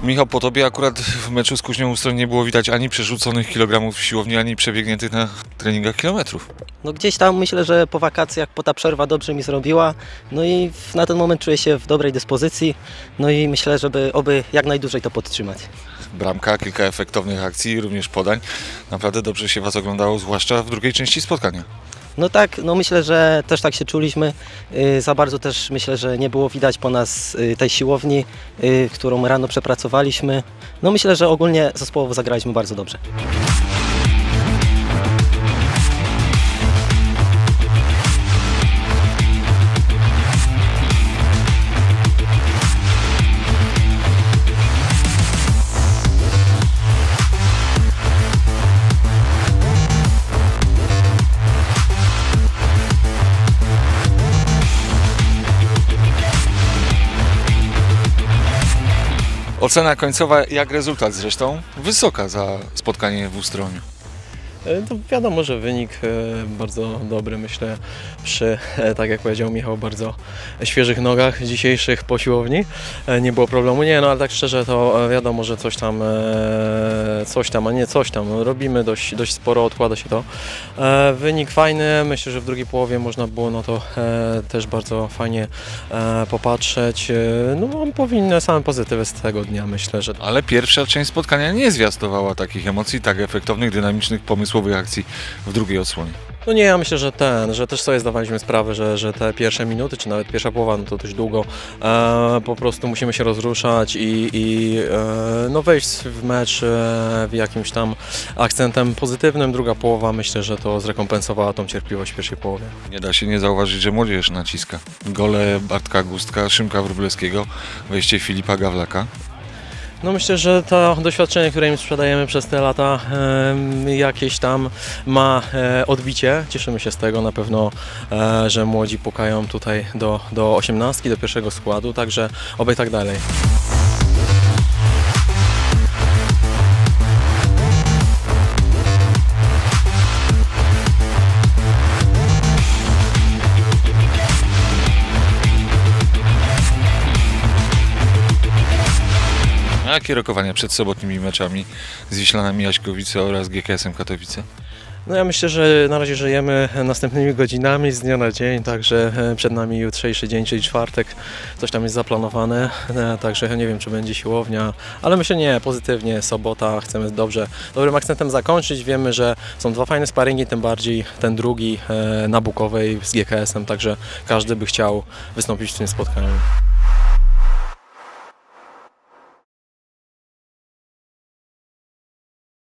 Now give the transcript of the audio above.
Michał, po tobie akurat w meczu z Kuźnią Ustroń nie było widać ani przerzuconych kilogramów w siłowni, ani przebiegniętych na treningach kilometrów. No gdzieś tam myślę, że po wakacjach, po ta przerwa dobrze mi zrobiła. No i na ten moment czuję się w dobrej dyspozycji. No i myślę, żeby oby jak najdłużej to podtrzymać. Bramka, kilka efektownych akcji, również podań. Naprawdę dobrze się was oglądało, zwłaszcza w drugiej części spotkania. No tak, no myślę, że też tak się czuliśmy. Za bardzo też myślę, że nie było widać po nas tej siłowni, którą rano przepracowaliśmy. No myślę, że ogólnie zespołowo zagraliśmy bardzo dobrze. Ocena końcowa, jak rezultat zresztą, wysoka za spotkanie w Ustroniu. To wiadomo, że wynik bardzo dobry, myślę, przy, tak jak powiedział Michał, bardzo świeżych nogach dzisiejszych po siłowni. Nie było problemu, nie, no ale tak szczerze to wiadomo, że coś tam, a nie coś tam, robimy dość sporo, odkłada się to. Wynik fajny, myślę, że w drugiej połowie można było na to też bardzo fajnie popatrzeć. No powinny same pozytywy z tego dnia, myślę, że... Ale pierwsza część spotkania nie zwiastowała takich emocji, tak efektownych, dynamicznych, pomysłowych akcji w drugiej odsłonie. No nie, ja myślę, że też sobie zdawaliśmy sprawę, że te pierwsze minuty, czy nawet pierwsza połowa, no to dość długo, po prostu musimy się rozruszać i no wejść w mecz w jakimś tam akcentem pozytywnym. Druga połowa, myślę, że to zrekompensowała tą cierpliwość w pierwszej połowie. Nie da się nie zauważyć, że młodzież naciska. Gole Bartka Gustka, Szymka Wróblewskiego, wejście Filipa Gawlaka. No myślę, że to doświadczenie, które im sprzedajemy przez te lata, jakieś tam ma odbicie. Cieszymy się z tego na pewno, że młodzi pukają tutaj do 18, do pierwszego składu, także oby tak dalej. A jakie rokowania przed sobotnimi meczami z Wiślanami Jaśkowice oraz GKS-em Katowice? No ja myślę, że na razie żyjemy następnymi godzinami z dnia na dzień, także przed nami jutrzejszy dzień, czyli czwartek, coś tam jest zaplanowane, także nie wiem, czy będzie siłownia, ale myślę nie, pozytywnie, sobota, chcemy dobrym akcentem zakończyć, wiemy, że są dwa fajne sparingi, tym bardziej ten drugi na Bukowej z GKS-em, także każdy by chciał wystąpić w tym spotkaniu.